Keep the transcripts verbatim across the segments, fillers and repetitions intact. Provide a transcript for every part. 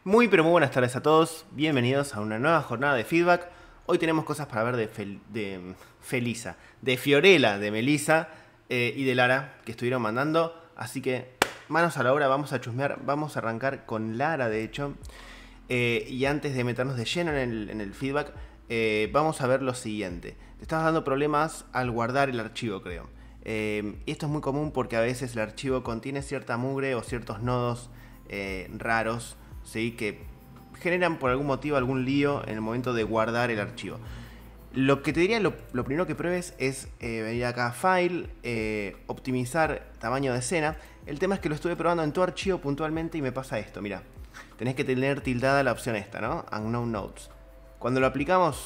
Muy pero muy buenas tardes a todos, bienvenidos a una nueva jornada de feedback. Hoy tenemos cosas para ver de, Fel de Felisa, de Fiorella, de Melissa eh, y de Lara que estuvieron mandando. Así que manos a la obra, vamos a chusmear, vamos a arrancar con Lara de hecho. Eh, y antes de meternos de lleno en el, en el feedback, eh, vamos a ver lo siguiente. Te estabas dando problemas al guardar el archivo, creo. Eh, esto es muy común porque a veces el archivo contiene cierta mugre o ciertos nodos eh, raros, ¿sí? Que generan por algún motivo algún lío en el momento de guardar el archivo. Lo que te diría, lo, lo primero que pruebes es eh, venir acá a File, eh, optimizar tamaño de escena. El tema es que lo estuve probando en tu archivo puntualmente y me pasa esto, mira. Tenés que tener tildada la opción esta, ¿no? Unknown Nodes. Cuando lo aplicamos,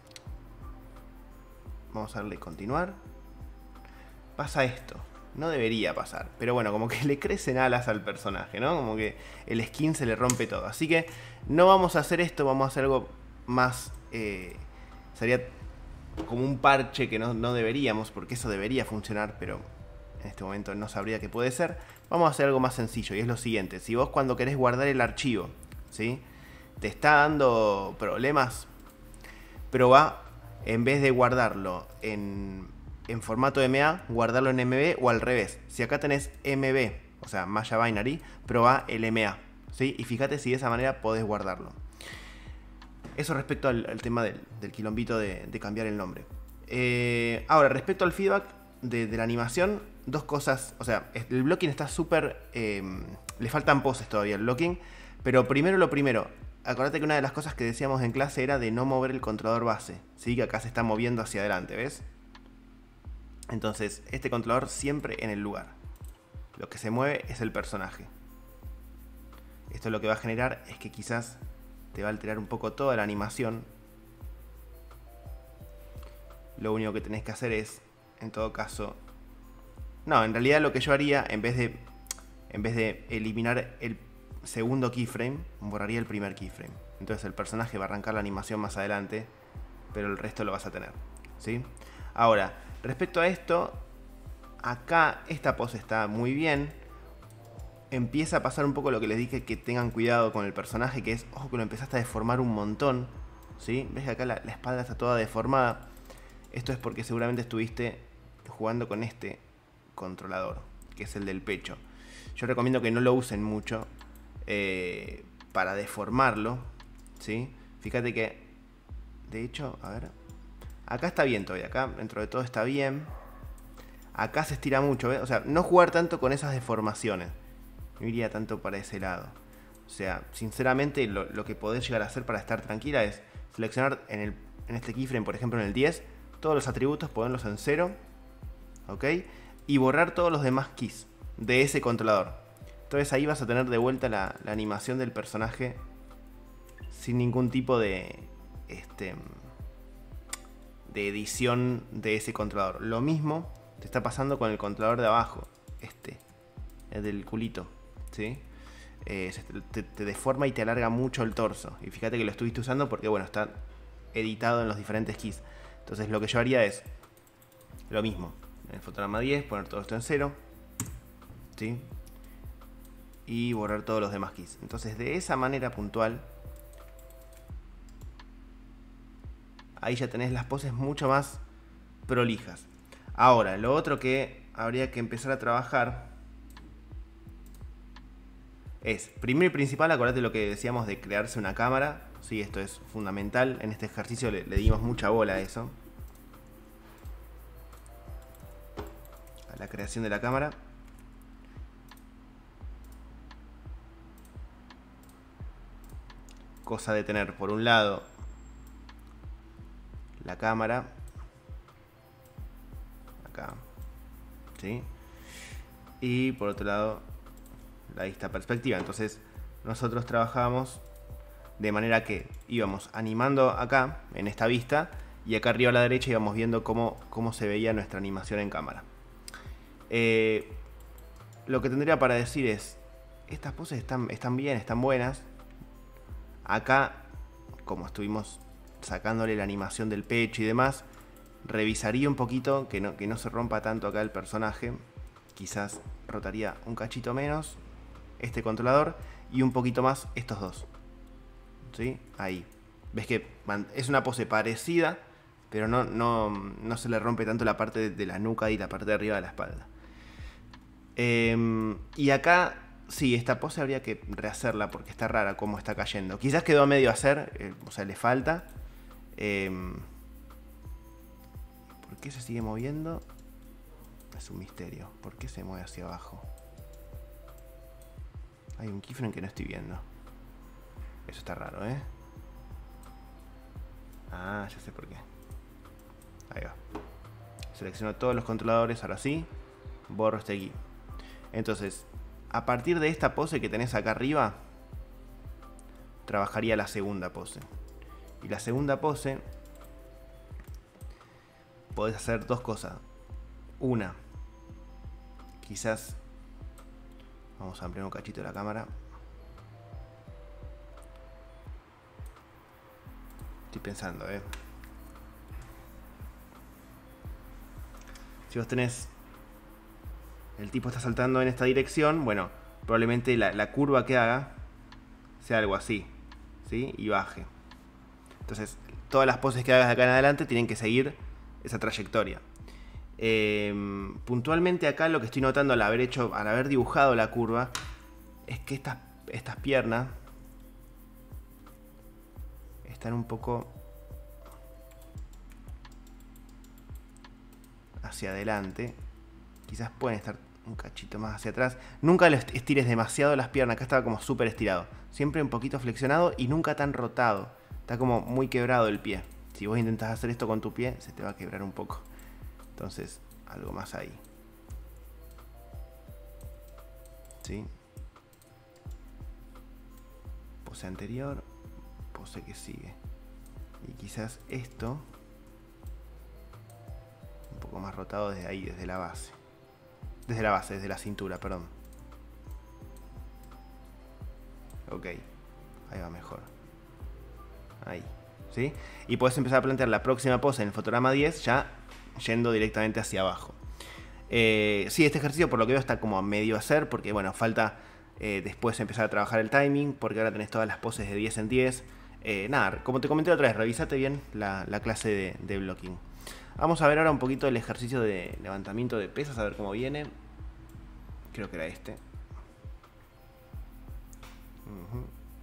vamos a darle continuar. Pasa esto. No debería pasar, pero bueno, como que le crecen alas al personaje, ¿no? Como que el skin se le rompe todo. Así que no vamos a hacer esto, vamos a hacer algo más... Eh, sería como un parche que no, no deberíamos, porque eso debería funcionar, pero en este momento no sabría qué puede ser. Vamos a hacer algo más sencillo y es lo siguiente. Si vos cuando querés guardar el archivo, ¿sí? Te está dando problemas, probá en vez de guardarlo en... en formato M A, guardarlo en M B o al revés. Si acá tenés M B, o sea, Maya Binary, probá el M A, ¿sí? Y fíjate si de esa manera podés guardarlo. Eso respecto al, al tema del, del quilombito de, de cambiar el nombre. Eh, ahora, respecto al feedback de, de la animación, dos cosas. O sea, el blocking está súper... Eh, le faltan poses todavía al blocking. Pero primero lo primero, acordate que una de las cosas que decíamos en clase era de no mover el controlador base, ¿sí? Que acá se está moviendo hacia adelante, ¿ves? Entonces, este controlador siempre en el lugar. Lo que se mueve es el personaje. Esto lo que va a generar es que quizás te va a alterar un poco toda la animación. Lo único que tenés que hacer es, en todo caso... No, en realidad lo que yo haría, en vez de, en vez de eliminar el segundo keyframe, borraría el primer keyframe. Entonces el personaje va a arrancar la animación más adelante, pero el resto lo vas a tener, ¿sí? Ahora, respecto a esto, acá esta pose está muy bien. Empieza a pasar un poco lo que les dije, que tengan cuidado con el personaje, que es, ojo que lo empezaste a deformar un montón, ¿sí? ¿Ves que acá la, la espalda está toda deformada? Esto es porque seguramente estuviste jugando con este controlador, que es el del pecho. Yo recomiendo que no lo usen mucho eh, para deformarlo, ¿sí? Fíjate que, de hecho, a ver... Acá está bien todavía, acá dentro de todo está bien. Acá se estira mucho, ¿ves? O sea, no jugar tanto con esas deformaciones. No iría tanto para ese lado. O sea, sinceramente lo, lo que podés llegar a hacer para estar tranquila es seleccionar en, el, en este keyframe, por ejemplo en el diez, todos los atributos, ponerlos en cero, ¿ok? Y borrar todos los demás keys de ese controlador. Entonces ahí vas a tener de vuelta la, la animación del personaje sin ningún tipo de... este de edición de ese controlador. Lo mismo te está pasando con el controlador de abajo, este, el del culito, ¿sí? Eh, te, te deforma y te alarga mucho el torso. Y fíjate que lo estuviste usando porque, bueno, está editado en los diferentes keys. Entonces lo que yo haría es lo mismo. En el fotograma diez, poner todo esto en cero, ¿sí? Y borrar todos los demás keys. Entonces de esa manera puntual, ahí ya tenés las poses mucho más prolijas. Ahora, lo otro que habría que empezar a trabajar es, primero y principal, acordate lo que decíamos de crearse una cámara. Sí, esto es fundamental. En este ejercicio le, le dimos mucha bola a eso. A la creación de la cámara. Cosa de tener, por un lado, la cámara acá, ¿sí? Y por otro lado la vista perspectiva. Entonces nosotros trabajábamos de manera que íbamos animando acá en esta vista y acá arriba a la derecha íbamos viendo cómo, cómo se veía nuestra animación en cámara. Eh, lo que tendría para decir es, estas poses están, están bien, están buenas. Acá, como estuvimos sacándole la animación del pecho y demás, revisaría un poquito que no, que no se rompa tanto acá el personaje. Quizás rotaría un cachito menos este controlador y un poquito más estos dos, ¿sí? Ahí. Ves que es una pose parecida, pero no, no, no se le rompe tanto la parte de, de la nuca y la parte de arriba de la espalda. Eh, y acá, sí, esta pose habría que rehacerla porque está rara como está cayendo. Quizás quedó a medio hacer, eh, o sea, le falta. Eh, ¿Por qué se sigue moviendo? Es un misterio. ¿Por qué se mueve hacia abajo? Hay un keyframe que no estoy viendo. Eso está raro, ¿eh? Ah, ya sé por qué. Ahí va. Selecciono todos los controladores, ahora sí. Borro este aquí. Entonces, a partir de esta pose que tenés acá arriba, trabajaría la segunda pose. Y la segunda pose, podés hacer dos cosas. Una, quizás... Vamos a ampliar un cachito la cámara. Estoy pensando, eh. Si vos tenés... El tipo está saltando en esta dirección, bueno, probablemente la, la curva que haga sea algo así, ¿sí? Y baje. Entonces, todas las poses que hagas de acá en adelante tienen que seguir esa trayectoria. Eh, puntualmente acá lo que estoy notando al haber hecho, al haber dibujado la curva, es que estas, estas piernas están un poco hacia adelante. Quizás pueden estar un cachito más hacia atrás. Nunca lo estires demasiado las piernas. Acá estaba como súper estirado. Siempre un poquito flexionado y nunca tan rotado. Está como muy quebrado el pie. Si vos intentás hacer esto con tu pie, se te va a quebrar un poco. Entonces, algo más ahí. ¿Sí? Pose anterior. Pose que sigue. Y quizás esto un poco más rotado desde ahí, desde la base. Desde la base, desde la cintura, perdón. Ok. Ahí va mejor. Ahí. ¿Sí? Y puedes empezar a plantear la próxima pose en el fotograma diez ya yendo directamente hacia abajo. Eh, sí, este ejercicio por lo que veo está como a medio hacer porque, bueno, falta eh, después empezar a trabajar el timing porque ahora tenés todas las poses de diez en diez. Eh, nada, como te comenté otra vez, revísate bien la, la clase de, de blocking. Vamos a ver ahora un poquito el ejercicio de levantamiento de pesas, a ver cómo viene. Creo que era este. Uh-huh.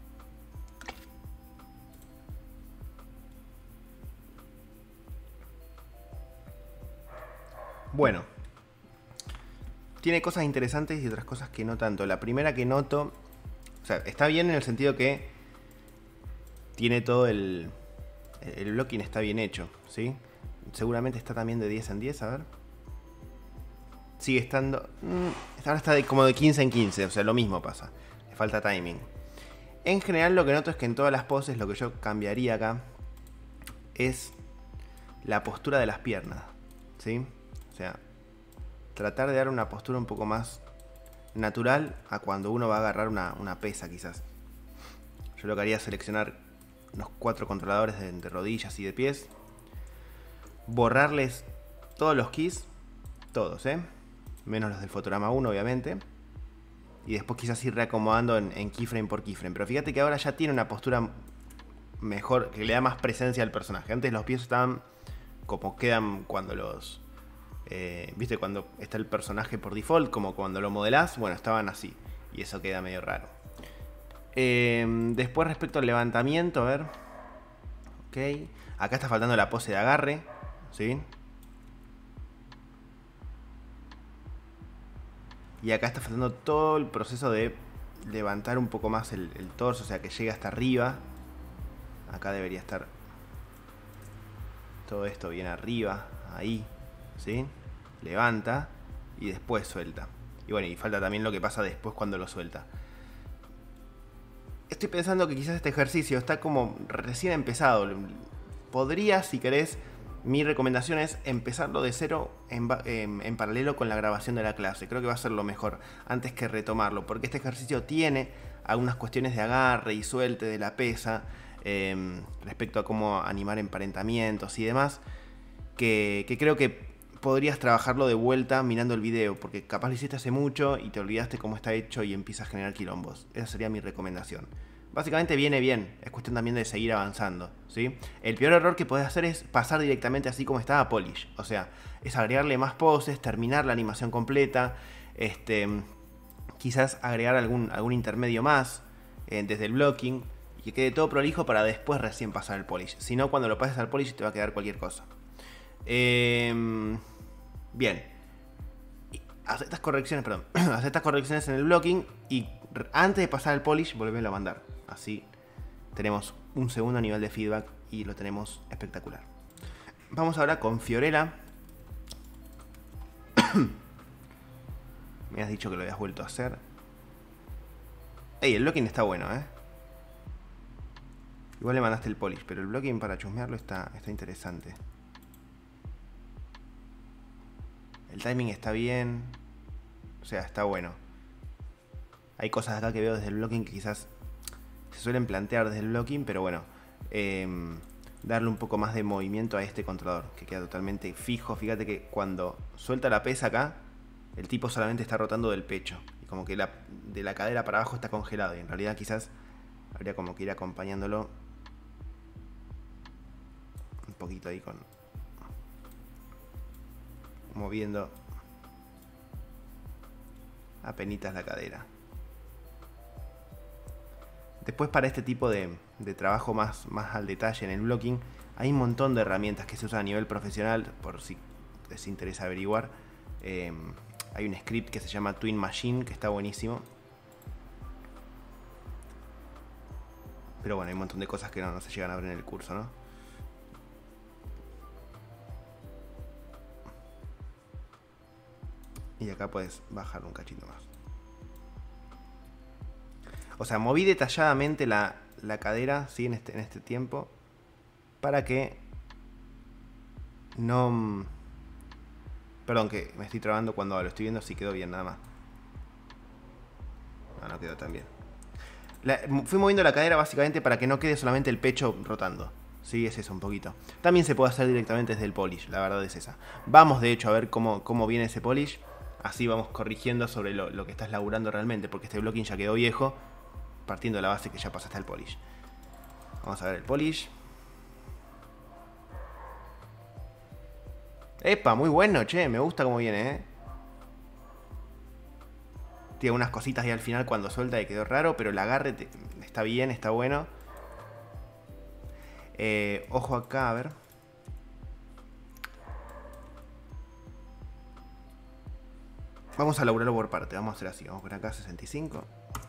Bueno. Tiene cosas interesantes y otras cosas que no tanto. La primera que noto... O sea, está bien en el sentido que tiene todo el... El blocking está bien hecho, ¿sí? Seguramente está también de diez en diez, a ver. Sigue estando... Ahora está de, como de quince en quince, o sea, lo mismo pasa. Le falta timing. En general lo que noto es que en todas las poses lo que yo cambiaría acá es la postura de las piernas, ¿sí? O sea, tratar de dar una postura un poco más natural a cuando uno va a agarrar una, una pesa quizás. Yo lo que haría es seleccionar unos cuatro controladores de, de rodillas y de pies. Borrarles todos los keys, todos, ¿eh? Menos los del fotograma uno, obviamente. Y después quizás ir reacomodando en, en keyframe por keyframe. Pero fíjate que ahora ya tiene una postura mejor, que le da más presencia al personaje. Antes los pies estaban como quedan cuando los... Eh, ¿Viste? Cuando está el personaje por default, como cuando lo modelás. Bueno, estaban así. Y eso queda medio raro. Eh, después respecto al levantamiento, a ver. Ok. Acá está faltando la pose de agarre. ¿Sí? Y acá está faltando todo el proceso de levantar un poco más el, el torso, o sea que llegue hasta arriba. Acá debería estar todo esto bien arriba, ahí, ¿sí? Levanta y después suelta. Y bueno, y falta también lo que pasa después cuando lo suelta. Estoy pensando que quizás este ejercicio está como recién empezado. Podría, si querés, mi recomendación es empezarlo de cero en, en, en paralelo con la grabación de la clase. Creo que va a ser lo mejor antes que retomarlo, porque este ejercicio tiene algunas cuestiones de agarre y suelte de la pesa eh, respecto a cómo animar emparentamientos y demás, que, que creo que podrías trabajarlo de vuelta mirando el video, porque capaz lo hiciste hace mucho y te olvidaste cómo está hecho y empieza a generar quilombos. Esa sería mi recomendación. básicamente viene bien. Es cuestión también de seguir avanzando, ¿sí? El peor error que podés hacer es pasar directamente así como estaba a Polish. O sea, es agregarle más poses, terminar la animación completa, este, quizás agregar algún, algún intermedio más eh, desde el blocking y que quede todo prolijo para después recién pasar al Polish. Si no, cuando lo pases al Polish te va a quedar cualquier cosa. Eh, bien. Haz estas correcciones, perdón. Haz estas correcciones en el blocking y antes de pasar al polish, volvelo a mandar. Así tenemos un segundo nivel de feedback y lo tenemos espectacular. Vamos ahora con Fiorella. Me has dicho que lo habías vuelto a hacer. Ey, el blocking está bueno, ¿eh? Igual le mandaste el polish, pero el blocking para chusmearlo está, está interesante. El timing está bien. O sea, está bueno. Hay cosas acá que veo desde el blocking que quizás se suelen plantear desde el blocking, pero bueno. Eh, darle un poco más de movimiento a este controlador, que queda totalmente fijo. Fíjate que cuando suelta la pesa acá, el tipo solamente está rotando del pecho. Y como que la, de la cadera para abajo está congelado. Y en realidad quizás habría como que ir acompañándolo un poquito ahí con... moviendo apenitas la cadera. Después para este tipo de, de trabajo más, más al detalle en el blocking hay un montón de herramientas que se usan a nivel profesional, por si les interesa averiguar. Eh, hay un script que se llama Twin Machine que está buenísimo. Pero bueno, hay un montón de cosas que no, no se llegan a ver en el curso, ¿no? Y acá puedes bajar un cachito más. O sea, moví detalladamente la, la cadera, ¿sí? en, este, en este tiempo. Para que no... Perdón, que me estoy trabando cuando lo estoy viendo si quedó bien nada más. No, no quedó tan bien. La, fui moviendo la cadera básicamente para que no quede solamente el pecho rotando. Sí, es eso un poquito. También se puede hacer directamente desde el polish, la verdad es esa. Vamos de hecho a ver cómo, cómo viene ese polish. Así vamos corrigiendo sobre lo, lo que estás laburando realmente, porque este blocking ya quedó viejo, partiendo de la base que ya pasaste al polish. Vamos a ver el polish. Epa, muy bueno, che, me gusta cómo viene, eh. Tiene unas cositas ahí al final cuando suelta y quedó raro, pero el agarre te, está bien, está bueno. Eh, ojo acá, a ver. Vamos a laburarlo por parte, vamos a hacer así. Vamos por acá, sesenta y cinco.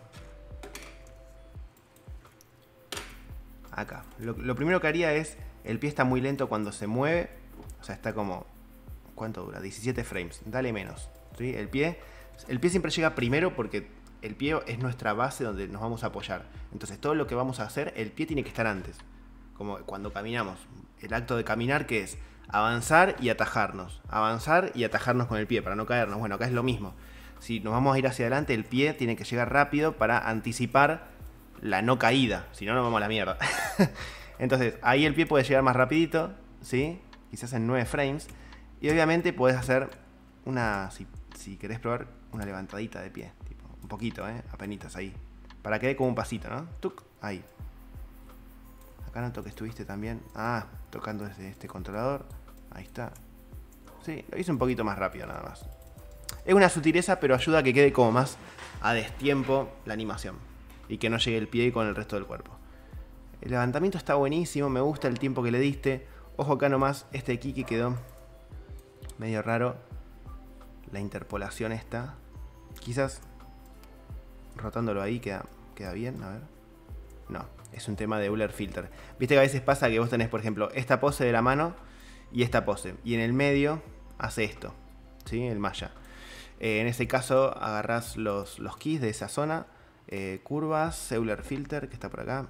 Acá. Lo, lo primero que haría es, el pie está muy lento cuando se mueve. O sea, está como... ¿Cuánto dura? diecisiete frames. Dale menos. ¿Sí? El pie, el pie siempre llega primero porque el pie es nuestra base donde nos vamos a apoyar. Entonces todo lo que vamos a hacer, el pie tiene que estar antes. Como cuando caminamos. El acto de caminar, que es avanzar y atajarnos. Avanzar y atajarnos con el pie para no caernos. Bueno, acá es lo mismo. Si nos vamos a ir hacia adelante, el pie tiene que llegar rápido para anticipar la no caída. Si no, nos vamos a la mierda. Entonces, ahí el pie puede llegar más rapidito, ¿sí? Quizás en nueve frames. Y obviamente puedes hacer una, si, si querés probar, una levantadita de pie. Tipo, un poquito, ¿eh? Apenitas ahí. Para que dé como un pasito, ¿no? Tuc, ahí. Acá noto que estuviste también. Ah, tocando desde este controlador. Ahí está. Sí, lo hice un poquito más rápido nada más. Es una sutileza, pero ayuda a que quede como más a destiempo la animación. Y que no llegue el pie con el resto del cuerpo. El levantamiento está buenísimo. Me gusta el tiempo que le diste. Ojo acá nomás. Este aquí que quedó medio raro. La interpolación esta. Quizás rotándolo ahí queda, queda bien. A ver. No, es un tema de Euler Filter. Viste que a veces pasa que vos tenés, por ejemplo, esta pose de la mano y esta pose. Y en el medio hace esto, ¿sí? El maya. Eh, en ese caso agarrás los, los keys de esa zona. Eh, curvas, Euler Filter, que está por acá.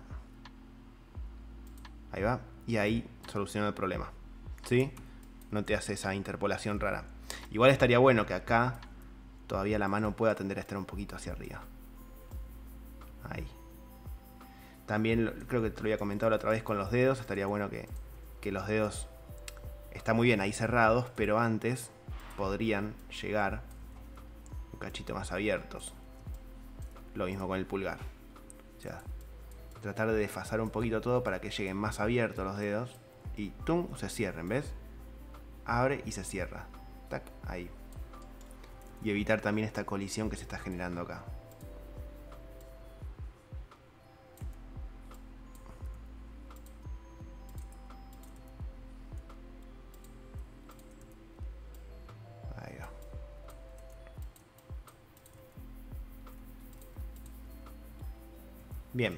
Ahí va. Y ahí soluciona el problema, ¿sí? No te hace esa interpolación rara. Igual estaría bueno que acá todavía la mano pueda tender a estar un poquito hacia arriba. Ahí. También creo que te lo había comentado la otra vez con los dedos. Estaría bueno que, que los dedos están muy bien ahí cerrados, pero antes podrían llegar un cachito más abiertos. Lo mismo con el pulgar. O sea, tratar de desfasar un poquito todo para que lleguen más abiertos los dedos. Y tum, se cierren, ¿ves? Abre y se cierra. Tac, ahí. Y evitar también esta colisión que se está generando acá. Ahí va. Bien.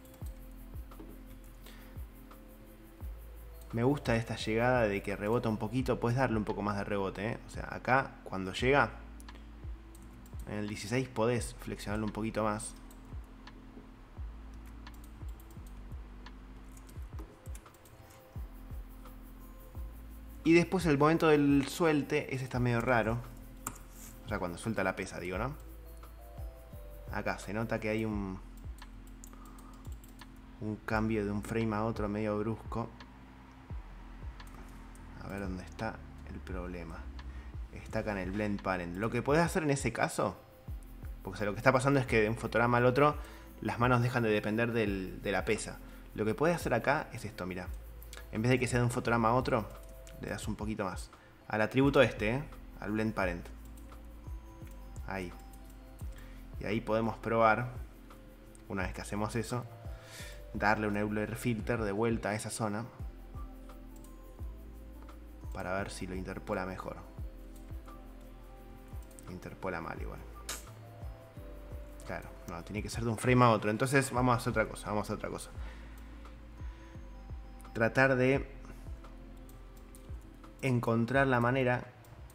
Me gusta esta llegada de que rebota un poquito. Puedes darle un poco más de rebote, ¿eh? O sea, acá cuando llega, en el dieciséis podés flexionarlo un poquito más. Y después el momento del suelte, ese está medio raro. O sea, cuando suelta la pesa, digo, ¿no? Acá se nota que hay un... un cambio de un frame a otro medio brusco. A ver dónde está el problema. Está acá en el Blend Parent. Lo que podés hacer en ese caso, porque o sea, lo que está pasando es que de un fotograma al otro las manos dejan de depender del, de la pesa. Lo que podés hacer acá es esto, mira. En vez de que sea de un fotograma a otro, le das un poquito más. Al atributo este, ¿eh? Al Blend Parent. Ahí. Y ahí podemos probar, una vez que hacemos eso, darle un Euler Filter de vuelta a esa zona. Para ver si lo interpola mejor. Interpola mal igual. Claro, no, tiene que ser de un frame a otro. Entonces vamos a hacer otra cosa, vamos a hacer otra cosa. Tratar de encontrar la manera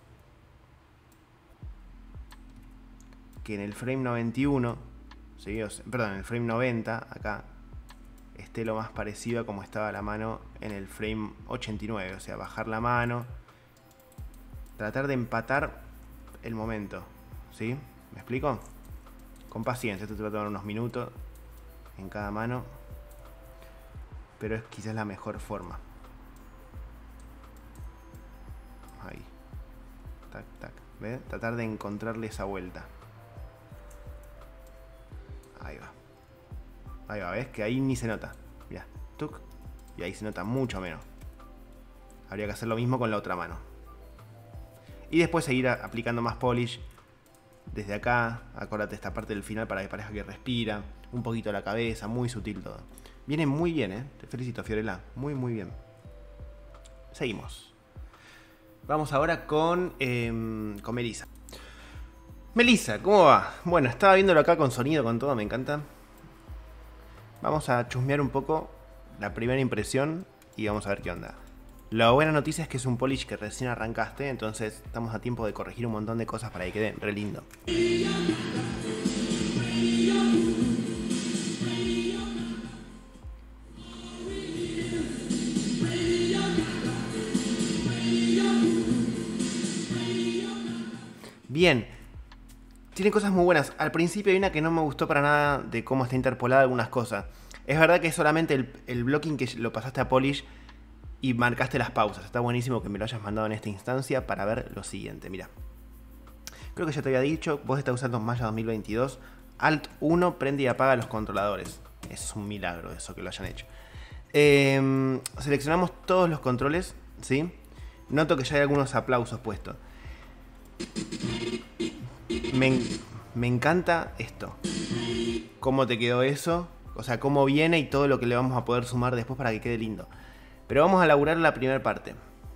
que en el frame noventa y uno, ¿sí? O sea, perdón, en el frame noventa, acá, esté lo más parecido a como estaba la mano en el frame ochenta y nueve. O sea, bajar la mano, tratar de empatar el momento, ¿sí? ¿Me explico? Con paciencia, esto te va a tomar unos minutos en cada mano, pero es quizás la mejor forma. Ahí. Tac, tac. ¿Ves? Tratar de encontrarle esa vuelta. Ahí va. Ahí va, ¿ves? Que ahí ni se nota. Mirá, tuc. Y ahí se nota mucho menos. Habría que hacer lo mismo con la otra mano. Y después seguir aplicando más polish. Desde acá, acordate esta parte del final para que parezca que respira. Un poquito la cabeza, muy sutil todo. Viene muy bien, ¿eh? Te felicito, Fiorella. Muy, muy bien. Seguimos. Vamos ahora con, eh, con Melissa. Melissa, ¿cómo va? Bueno, estaba viéndolo acá con sonido, con todo, me encanta. Vamos a chusmear un poco la primera impresión y vamos a ver qué onda. La buena noticia es que es un polish que recién arrancaste, entonces estamos a tiempo de corregir un montón de cosas para que quede re lindo. Bien, tiene cosas muy buenas. Al principio hay una que no me gustó para nada de cómo está interpolada algunas cosas. Es verdad que es solamente el, el blocking que lo pasaste a polish y marcaste las pausas. Está buenísimo que me lo hayas mandado en esta instancia para ver lo siguiente. Mira, creo que ya te había dicho, vos estás usando Maya dos mil veintidós. Alt uno prende y apaga los controladores. Es un milagro eso que lo hayan hecho. Eh, seleccionamos todos los controles, ¿sí? Noto que ya hay algunos aplausos puestos. Me, me encanta esto. Cómo te quedó eso. O sea, cómo viene y todo lo que le vamos a poder sumar después para que quede lindo. Pero vamos a laburar la primera parte.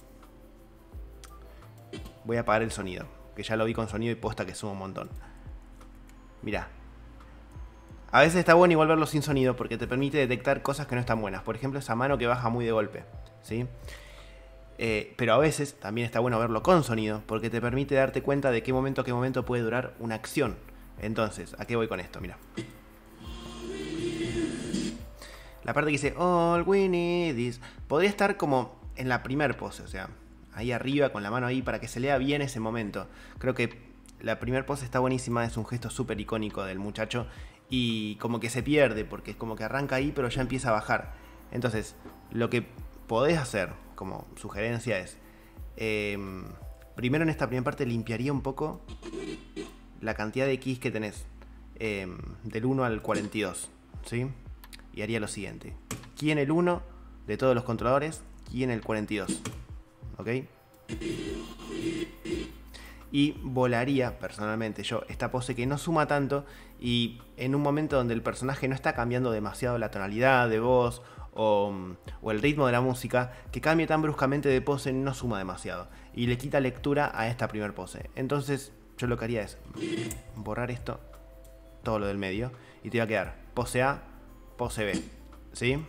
Voy a apagar el sonido, que ya lo vi con sonido y posta que suma un montón. Mirá. A veces está bueno igual verlo sin sonido porque te permite detectar cosas que no están buenas. Por ejemplo, esa mano que baja muy de golpe, ¿sí? Eh, pero a veces también está bueno verlo con sonido porque te permite darte cuenta de qué momento a qué momento puede durar una acción. Entonces, ¿a qué voy con esto? Mira. La parte que dice All we need is... podría estar como en la primer pose, o sea, ahí arriba con la mano ahí para que se lea bien ese momento. Creo que la primer pose está buenísima, es un gesto súper icónico del muchacho y como que se pierde porque es como que arranca ahí pero ya empieza a bajar. Entonces, lo que podés hacer como sugerencia es, eh, primero en esta primera parte limpiaría un poco la cantidad de keys que tenés, eh, del uno al cuarenta y dos, ¿sí? y haría lo siguiente. Key en el uno de todos los controladores, key en el cuarenta y dos. ¿Ok? Y volaría, personalmente yo, esta pose que no suma tanto y en un momento donde el personaje no está cambiando demasiado la tonalidad de voz o, o el ritmo de la música, que cambie tan bruscamente de pose no suma demasiado y le quita lectura a esta primer pose. Entonces yo lo que haría es borrar esto, todo lo del medio, y te va a quedar pose A, pose B, ¿sí?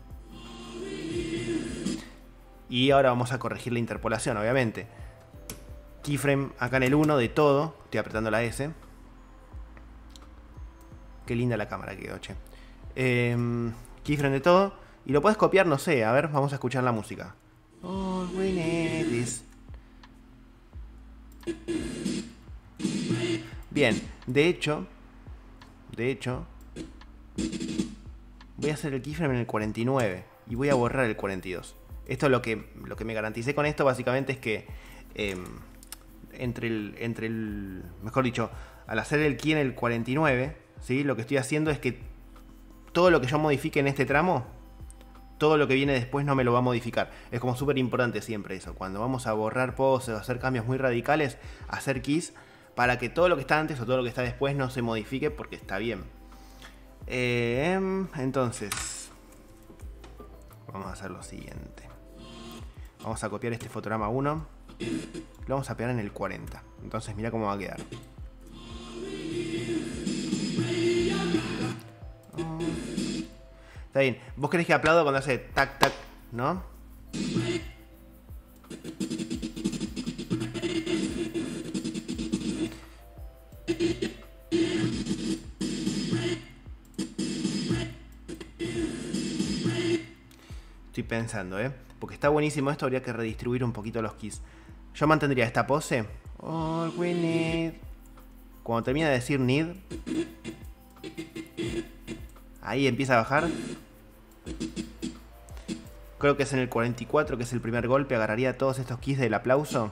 Y ahora vamos a corregir la interpolación, obviamente. Keyframe acá en el uno de todo. Estoy apretando la S. Qué linda la cámara quedó, che. Eh, keyframe de todo. Y lo puedes copiar, no sé. A ver, vamos a escuchar la música. All we need is... Bien, de hecho... De hecho... Voy a hacer el keyframe en el cuarenta y nueve. Y voy a borrar el cuarenta y dos. Esto lo que, lo que me garanticé con esto básicamente es que... Eh, Entre el, entre el, mejor dicho, al hacer el key en el cuarenta y nueve, ¿sí? Lo que estoy haciendo es que todo lo que yo modifique en este tramo, todo lo que viene después no me lo va a modificar. Es como súper importante siempre eso. Cuando vamos a borrar poses o hacer cambios muy radicales, hacer keys para que todo lo que está antes o todo lo que está después no se modifique porque está bien. Eh, entonces, vamos a hacer lo siguiente. Vamos a copiar este fotograma uno. Lo vamos a pegar en el cuarenta. Entonces mira cómo va a quedar. Oh. Está bien. Vos querés que aplaudo cuando hace tac tac, ¿no? Estoy pensando, ¿eh? Porque está buenísimo esto, habría que redistribuir un poquito los keys. Yo mantendría esta pose. All we need. Cuando termina de decir need, ahí empieza a bajar. Creo que es en el cuarenta y cuatro, que es el primer golpe. Agarraría todos estos keys del aplauso.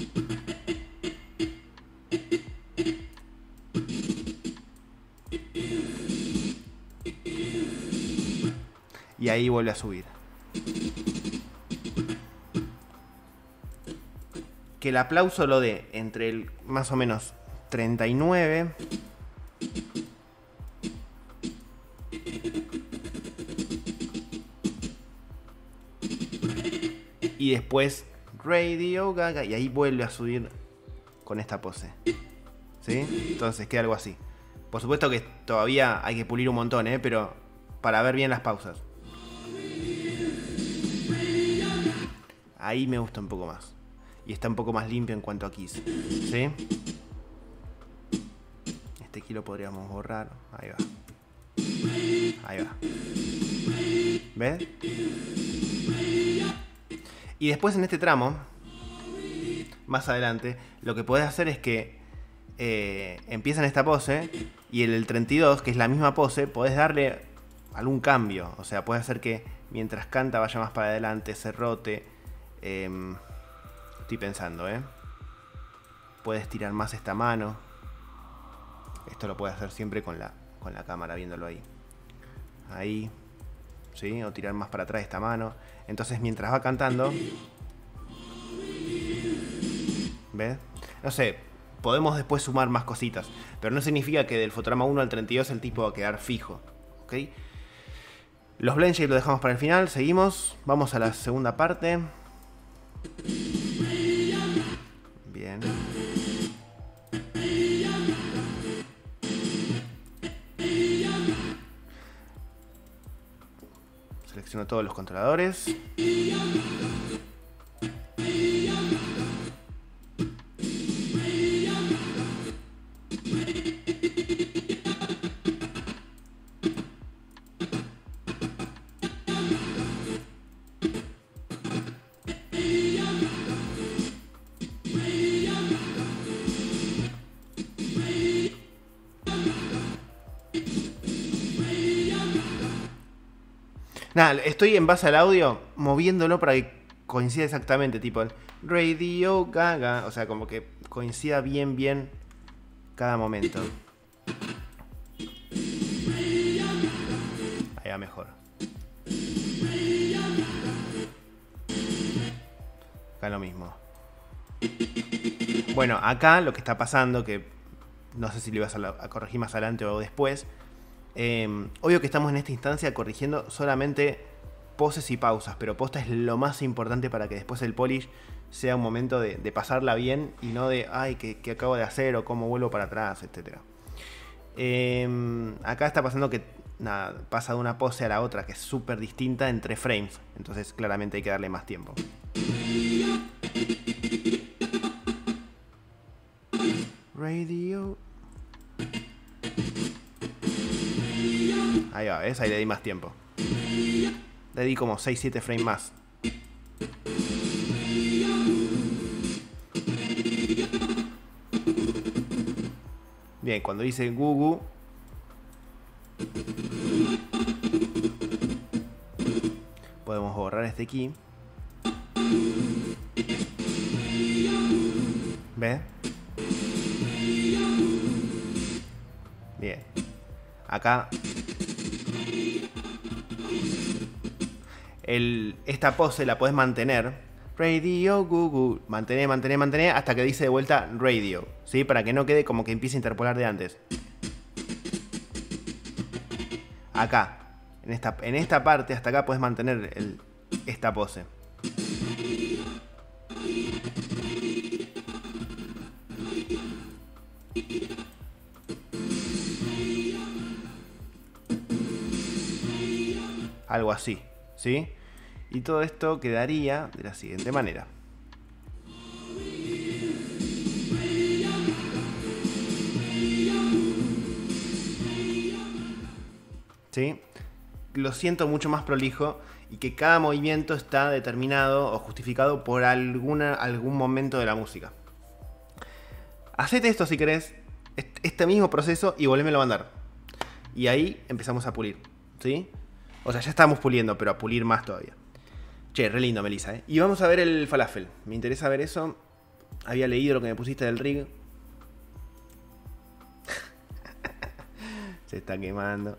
Y ahí vuelve a subir. Que el aplauso lo dé entre el más o menos treinta y nueve y después Radio Gaga y ahí vuelve a subir con esta pose, ¿sí? Entonces queda algo así. Por supuesto que todavía hay que pulir un montón, ¿eh? Pero para ver bien las pausas. Ahí me gusta un poco más. Y está un poco más limpio en cuanto a keys, ¿sí? Este key lo podríamos borrar. Ahí va. Ahí va. ¿Ves? Y después en este tramo, más adelante, lo que podés hacer es que eh, empieza en esta pose y en el treinta y dos, que es la misma pose, podés darle algún cambio. O sea, podés hacer que mientras canta vaya más para adelante, se rote. Eh, Estoy pensando, ¿eh? Puedes tirar más esta mano. Esto lo puedes hacer siempre con la, con la cámara viéndolo ahí. Ahí. ¿Sí? O tirar más para atrás esta mano. Entonces mientras va cantando... ¿Ves? No sé, podemos después sumar más cositas. Pero no significa que del fotograma uno al treinta y dos el tipo va a quedar fijo. ¿Ok? Los blend shapes lo dejamos para el final. Seguimos. Vamos a la segunda parte. Bien. Selecciono todos los controladores. Nada, estoy en base al audio moviéndolo para que coincida exactamente, tipo el Radio Gaga, o sea, como que coincida bien, bien cada momento. Ahí va, mejor. Acá lo mismo. Bueno, acá lo que está pasando, que no sé si lo ibas a, a corregir más adelante o después. Eh, obvio que estamos en esta instancia corrigiendo solamente poses y pausas, pero posta es lo más importante para que después el polish sea un momento de, de pasarla bien y no de, ay, ¿qué, qué acabo de hacer? O cómo vuelvo para atrás, etcétera. Eh, acá está pasando que nada, pasa de una pose a la otra que es súper distinta entre frames. Entonces claramente hay que darle más tiempo. Radio. Ahí va, ¿ves? Ahí le di más tiempo. Le di como seis siete frames más. Bien, cuando dice Gugu, podemos borrar este key. ¿Ves? Bien. Acá el, esta pose la podés mantener. Radio, Gugu. Mantener, mantener, mantener hasta que dice de vuelta radio. ¿Sí? Para que no quede como que empiece a interpolar de antes. Acá. En esta, en esta parte, hasta acá podés mantener el, esta pose. Algo así, ¿sí? Y todo esto quedaría de la siguiente manera. ¿Sí? Lo siento mucho más prolijo y que cada movimiento está determinado o justificado por alguna, algún momento de la música. Hacete esto si querés, este mismo proceso y volvémelo a mandar. Y ahí empezamos a pulir, ¿sí? O sea, ya estamos puliendo, pero a pulir más todavía. Che, re lindo, Melissa, ¿eh? Y vamos a ver el falafel. Me interesa ver eso. Había leído lo que me pusiste del rig. Se está quemando.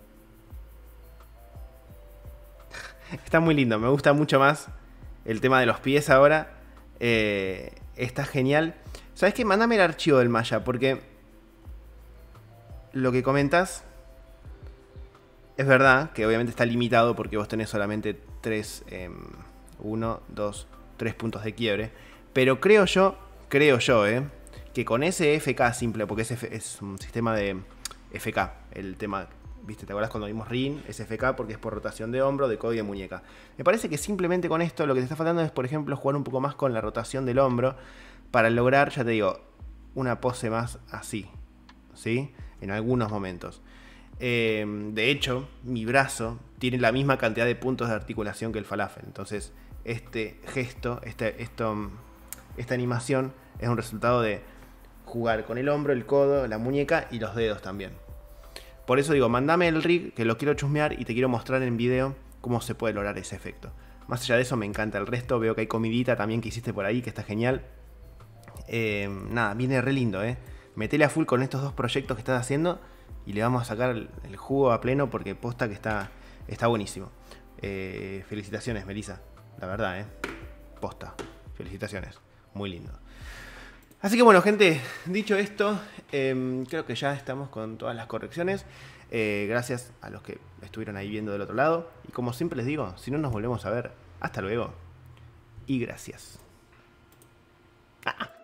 Está muy lindo, me gusta mucho más el tema de los pies ahora. Eh, está genial. ¿Sabes qué? Mándame el archivo del Maya, porque lo que comentas es verdad que obviamente está limitado porque vos tenés solamente tres, uno, dos, tres puntos de quiebre. Pero creo yo, creo yo, eh, que con ese F K simple, porque es, F, es un sistema de F K, el tema, ¿viste? ¿Te acuerdas cuando vimos R I N? Es F K porque es por rotación de hombro, de codo y de muñeca. Me parece que simplemente con esto lo que te está faltando es, por ejemplo, jugar un poco más con la rotación del hombro para lograr, ya te digo, una pose más así, ¿sí? En algunos momentos. Eh, de hecho, mi brazo tiene la misma cantidad de puntos de articulación que el falafel. Entonces, este gesto, este, esto, esta animación es un resultado de jugar con el hombro, el codo, la muñeca y los dedos también. Por eso digo, mandame el rig, que lo quiero chusmear y te quiero mostrar en video cómo se puede lograr ese efecto. Más allá de eso, me encanta el resto. Veo que hay comidita también que hiciste por ahí, que está genial. Eh, nada, viene re lindo, ¿eh? Metele a full con estos dos proyectos que estás haciendo y le vamos a sacar el, el jugo a pleno porque posta que está, está buenísimo. Eh, felicitaciones, Melissa. La verdad, ¿eh? Posta. Felicitaciones. Muy lindo. Así que bueno, gente, dicho esto, eh, creo que ya estamos con todas las correcciones. Eh, gracias a los que estuvieron ahí viendo del otro lado. Y como siempre les digo, si no nos volvemos a ver, hasta luego. Y gracias. Ah.